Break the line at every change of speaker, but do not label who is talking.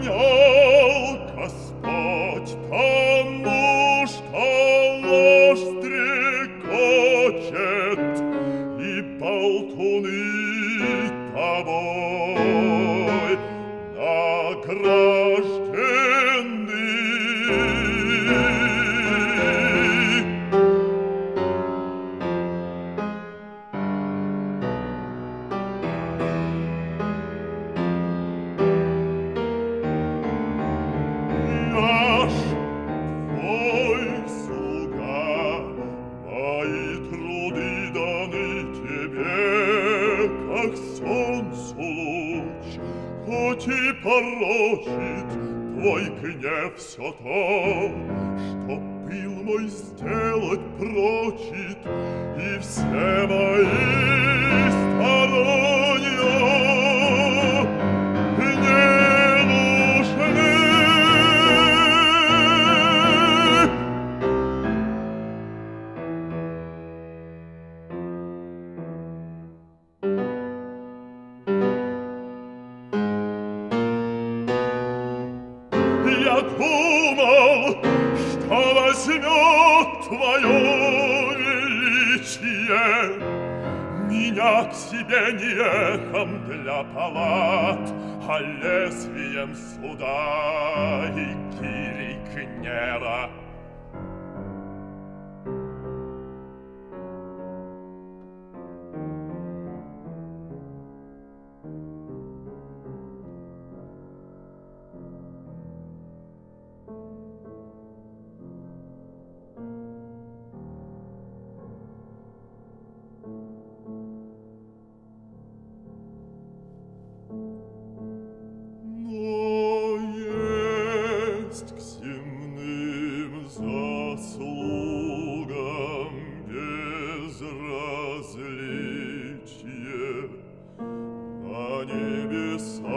внял Господь тому, что ложь стрекочет, и болтуны тобой награждены. Хоть и порочит твой гнев все то, что пыл мой сделать прочит, и все мои старания не нужны. Я думал, что возьмет твое величие меня к себе не эхом для палат, а лезвием суда и гирей гнева. Безразличие на небесах.